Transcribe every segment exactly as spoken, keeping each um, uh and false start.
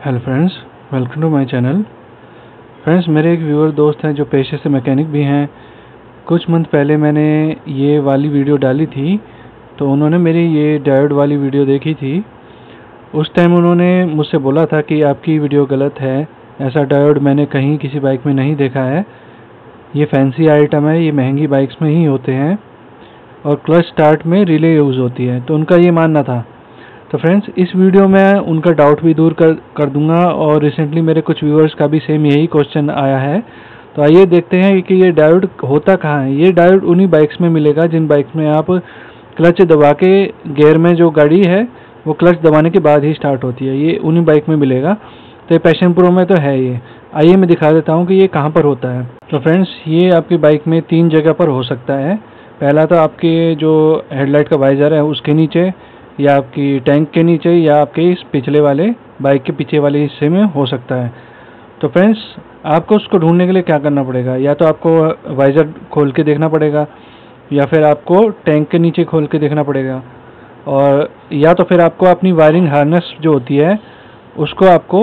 Hello friends, welcome to my channel. Friends, मेरे एक viewer दोस्त हैं जो पेशे से मैकेनिक भी हैं। कुछ मंथ पहले मैंने ये वाली वीडियो डाली थी, तो उन्होंने मेरी ये डायोड वाली वीडियो देखी थी। उस टाइम उन्होंने मुझसे बोला था कि आपकी वीडियो गलत है, ऐसा डायोड मैंने कहीं किसी बाइक में नहीं देखा है, ये फैंसी आइटम है, ये महंगी बाइक्स में ही होते हैं और क्लच स्टार्ट में रिले यूज़ होती है। तो उनका ये मानना था। तो फ्रेंड्स, इस वीडियो में उनका डाउट भी दूर कर कर दूंगा और रिसेंटली मेरे कुछ व्यूअर्स का भी सेम यही क्वेश्चन आया है। तो आइए देखते हैं कि ये डायोड होता कहाँ है। ये डायोड उन्हीं बाइक्स में मिलेगा जिन बाइक्स में आप क्लच दबा के, गियर में जो गाड़ी है वो क्लच दबाने के बाद ही स्टार्ट होती है, ये उन्हीं बाइक में मिलेगा। तो ये पैशन प्रो में तो है ये। आइए मैं दिखा देता हूँ कि ये कहाँ पर होता है। तो फ्रेंड्स, ये आपकी बाइक में तीन जगह पर हो सकता है। पहला तो आपके जो हेडलाइट का वाइजर है उसके नीचे, या आपकी टैंक के नीचे, या आपके इस पिछले वाले बाइक के पीछे वाले हिस्से में हो सकता है। तो फ्रेंड्स, आपको उसको ढूंढने के लिए क्या करना पड़ेगा, या तो आपको वाइजर खोल के देखना पड़ेगा, या फिर आपको टैंक के नीचे खोल के देखना पड़ेगा, और या तो फिर आपको अपनी वायरिंग हार्नेस जो होती है उसको आपको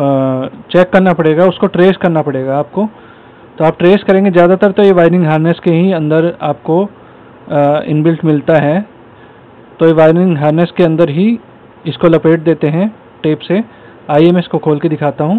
चेक करना पड़ेगा, उसको ट्रेस करना पड़ेगा आपको। तो आप ट्रेस करेंगे, ज़्यादातर तो ये वायरिंग हार्नेस के ही अंदर आपको इनबिल्ट मिलता है। तो ये वायरिंग हार्नेस के अंदर ही इसको लपेट देते हैं टेप से। आइए मैं इसको खोल के दिखाता हूँ।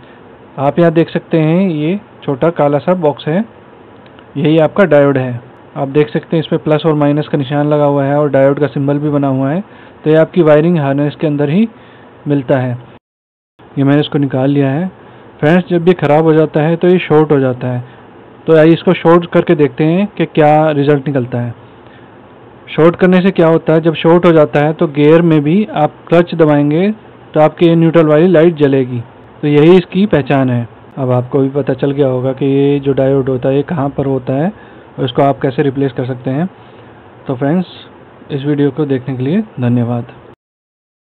आप यहाँ देख सकते हैं, ये छोटा काला सा बॉक्स है, यही आपका डायोड है। आप देख सकते हैं इस पर प्लस और माइनस का निशान लगा हुआ है और डायोड का सिंबल भी बना हुआ है। तो ये आपकी वायरिंग हार्नेस के अंदर ही मिलता है। ये मैंने इसको निकाल लिया है। फ्रेंड्स, जब ये ख़राब हो जाता है तो ये शॉर्ट हो जाता है। तो आइए इसको शॉर्ट करके देखते हैं कि क्या रिज़ल्ट निकलता है। शॉर्ट करने से क्या होता है, जब शॉर्ट हो जाता है तो गियर में भी आप क्लच दबाएंगे तो आपकी न्यूट्रल वाली लाइट जलेगी। तो यही इसकी पहचान है। अब आपको भी पता चल गया होगा कि ये जो डायोड होता है ये कहाँ पर होता है और इसको आप कैसे रिप्लेस कर सकते हैं। तो फ्रेंड्स, इस वीडियो को देखने के लिए धन्यवाद।